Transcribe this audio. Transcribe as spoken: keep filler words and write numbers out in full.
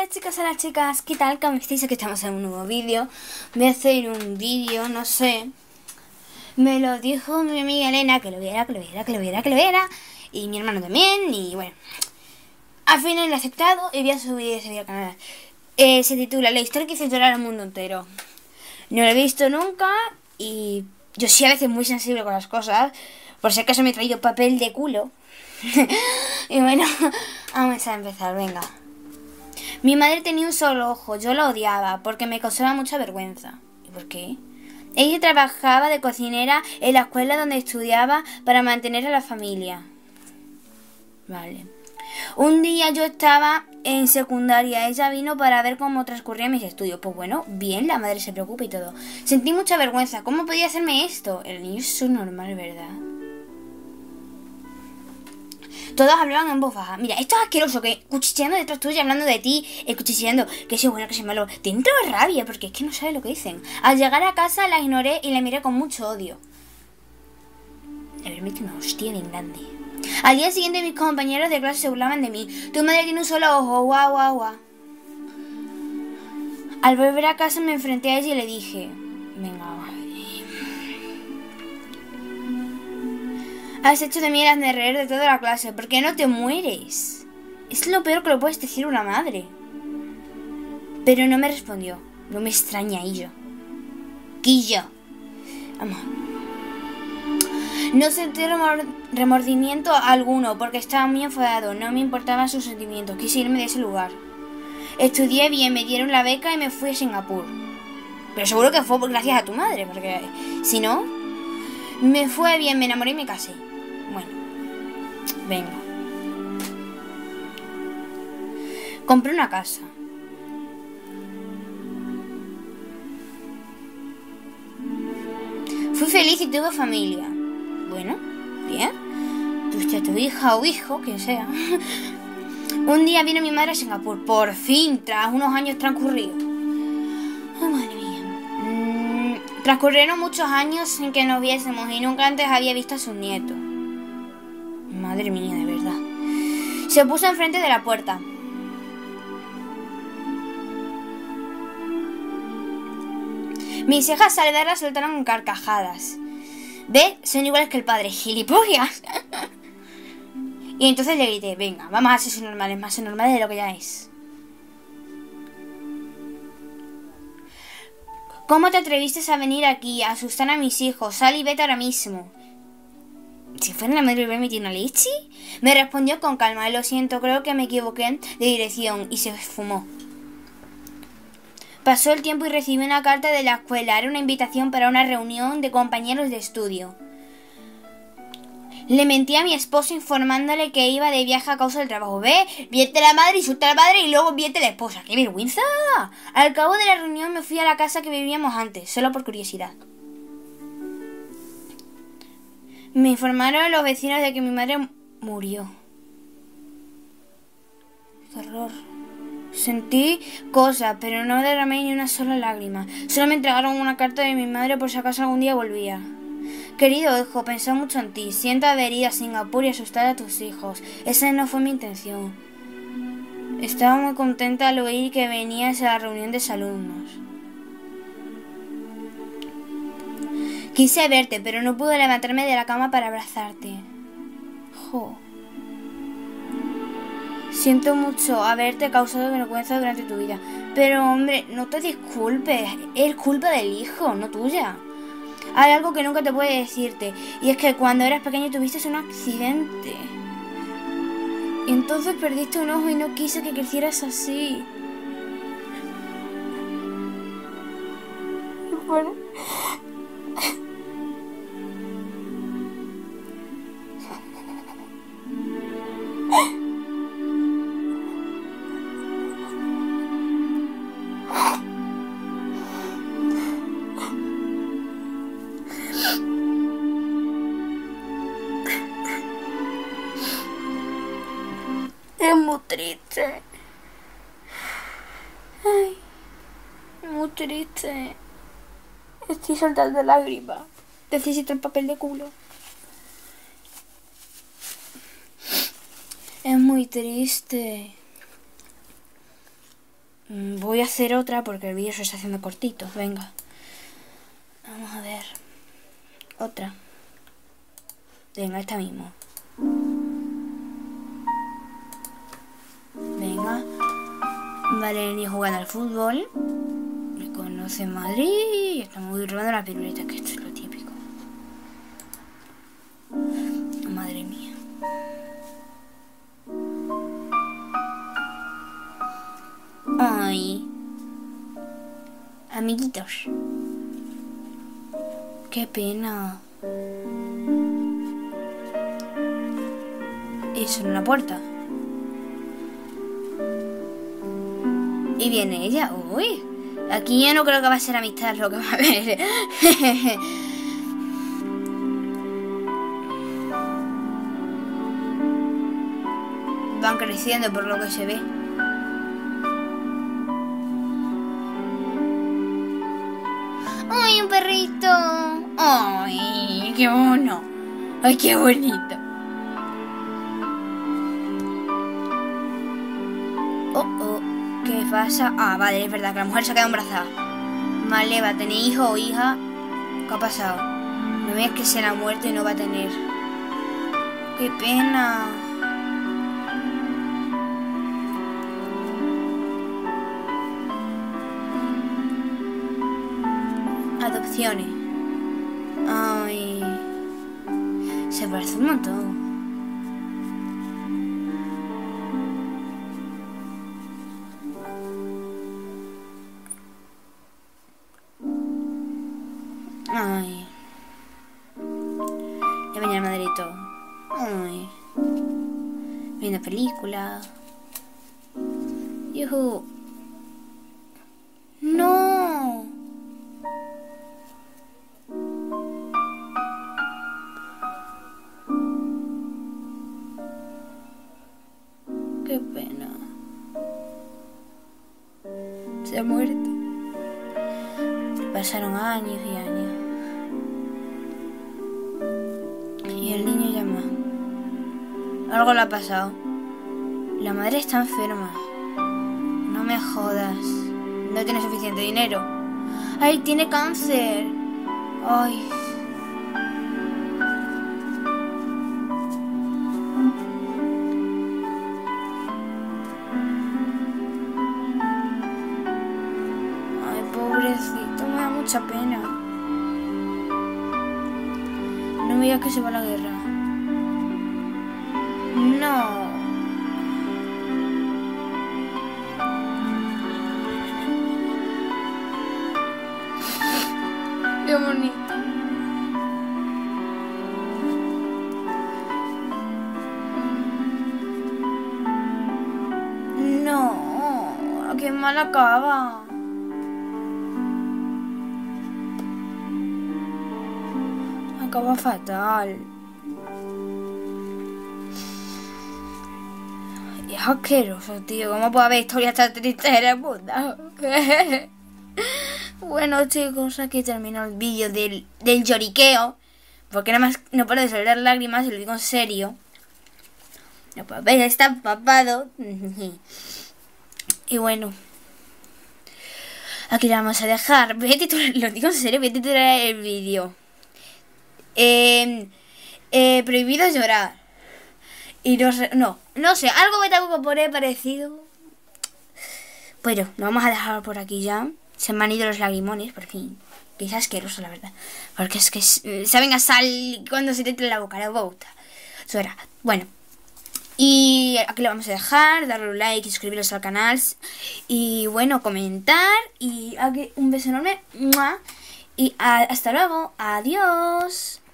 Hola chicas, hola chicas, ¿qué tal? ¿Cómo estáis? Aquí estamos en un nuevo vídeo. Voy a hacer un vídeo, no sé. Me lo dijo mi amiga Elena, que lo viera, que lo viera, que lo viera, que lo viera. Y mi hermano también, y bueno. Al final lo he aceptado y voy a subir ese vídeo al canal. Eh, se titula La historia que hizo llorar al mundo entero. No lo he visto nunca y yo sí a veces muy sensible con las cosas. Por si acaso me he traído papel de culo. Y bueno, vamos a empezar, venga. Mi madre tenía un solo ojo, yo la odiaba porque me causaba mucha vergüenza. ¿Y por qué? Ella trabajaba de cocinera en la escuela donde estudiaba para mantener a la familia. Vale. Un día yo estaba en secundaria, ella vino para ver cómo transcurrían mis estudios. Pues bueno, bien, la madre se preocupa y todo. Sentí mucha vergüenza, ¿cómo podía hacerme esto? El niño es normal, ¿verdad? Todos hablaban en voz baja. Mira, esto es asqueroso, que cuchicheando detrás tuyo, hablando de ti, eh, cuchicheando, que soy bueno, que soy malo. Te entra rabia, porque es que no sabes lo que dicen. Al llegar a casa la ignoré y la miré con mucho odio. A ver, mete una hostia bien grande. Al día siguiente mis compañeros de clase se burlaban de mí. Tu madre tiene un solo ojo, guau, guau, guau. Al volver a casa me enfrenté a ella y le dije, venga, madre. Has hecho de mí el de reír de toda la clase. ¿Por qué no te mueres? Es lo peor que lo puedes decir una madre. Pero no me respondió. No me extraña ello. Quillo. Vamos. No sentí remor remordimiento alguno porque estaba muy enfadado. No me importaban sus sentimientos. Quise irme de ese lugar. Estudié bien, me dieron la beca y me fui a Singapur. Pero seguro que fue gracias a tu madre, porque si no, me fue bien, me enamoré y me casé. Bueno, venga. Compré una casa. Fui feliz y tuve familia. Bueno, bien. Tuviste a tu hija o hijo, quien sea. Un día vino mi madre a Singapur. Por fin, tras unos años transcurridos. Ay, madre mía. Mm, transcurrieron muchos años en que nos viésemos y nunca antes había visto a sus nietos. Madre mía, de verdad. Se puso enfrente de la puerta. Mis cejas saldadas soltaron en carcajadas. ¿Ve? Son iguales que el padre. ¡Gilipollas! Y entonces le grité, venga, vamos a ser normales, más normales de lo que ya es. ¿Cómo te atreviste a venir aquí a asustar a mis hijos? Sal y vete ahora mismo. Si fuera la madre de metido una leche. Me respondió con calma, lo siento, creo que me equivoqué de dirección, y se esfumó. Pasó el tiempo y recibí una carta de la escuela. Era una invitación para una reunión de compañeros de estudio. Le mentí a mi esposo informándole que iba de viaje a causa del trabajo. Ve, vierte la madre, insulta a la madre y luego vierte la esposa. ¡Qué vergüenza! Al cabo de la reunión me fui a la casa que vivíamos antes, solo por curiosidad. Me informaron los vecinos de que mi madre murió. ¡Qué horror! Sentí cosas, pero no derramé ni una sola lágrima. Solo me entregaron una carta de mi madre por si acaso algún día volvía. Querido hijo, pensé mucho en ti. Siento haber ido a Singapur y asustar a tus hijos. Esa no fue mi intención. Estaba muy contenta al oír que venías a la reunión de alumnos. Quise verte, pero no pude levantarme de la cama para abrazarte. Jo. Siento mucho haberte causado vergüenza durante tu vida. Pero, hombre, no te disculpes. Es culpa del hijo, no tuya. Hay algo que nunca te puede decirte. Y es que cuando eras pequeño tuviste un accidente. Y entonces perdiste un ojo y no quise que crecieras así. Bueno. Es muy triste. Ay, es muy triste. Estoy soltando lágrimas. Necesito el papel de culo. Es muy triste. Voy a hacer otra porque el vídeo se está haciendo cortito. Venga. Vamos a ver. Otra. Venga, esta mismo. Venga. Valeria jugando al fútbol. Me conoce en Madrid. Y estamos robando las piruletas, que esto es lo típico. Madre mía. Ay. Amiguitos. Qué pena. Eso en una puerta. Y viene ella. Uy. Aquí ya no creo que va a ser amistad lo que va a haber. Van creciendo por lo que se ve. ¡Ay, un perrito! ¡Ay, qué mono! ¡Ay, qué bonito! Oh, oh, ¿qué pasa? Ah, vale, es verdad que la mujer se ha quedado embarazada. Vale, va a tener hijo o hija. ¿Qué ha pasado? No veas que se la ha muerto y no va a tener. ¡Qué pena! Adopciones. Ay. Se parece un montón. Ay. Ya venía el Madrito. Ay. Viendo película. Yuhu. No. Qué pena. Se ha muerto. Pasaron años y años. Y el niño llama. Algo le ha pasado. La madre está enferma. No me jodas. No tiene suficiente dinero. Ay, tiene cáncer. Ay. Pobrecito, me da mucha pena. No me digas que se va a la guerra. No. Qué bonito. No. Qué mal acaba. Acaba fatal. Y es asqueroso, tío. ¿Cómo puede haber historias tan tristes en el mundo? Bueno, chicos, aquí termino el vídeo del, del lloriqueo. Porque nada más no puedo salir lágrimas y lo digo en serio. No puedo ver, está empapado. Y bueno, aquí lo vamos a dejar. Voy a titular, lo digo en serio, voy a titular el vídeo. Eh, eh, prohibido llorar. Y no sé, no, no sé, algo me tengo que poner parecido. Bueno, lo vamos a dejar por aquí ya. Se me han ido los lagrimones, por fin. Que es asqueroso, la verdad. Porque es que saben a sal cuando se te entra en la boca, la boca. Eso era. Bueno. Y aquí lo vamos a dejar. Darle un like y suscribiros al canal. Y bueno, comentar. Y aquí un beso enorme. Y hasta luego. Adiós.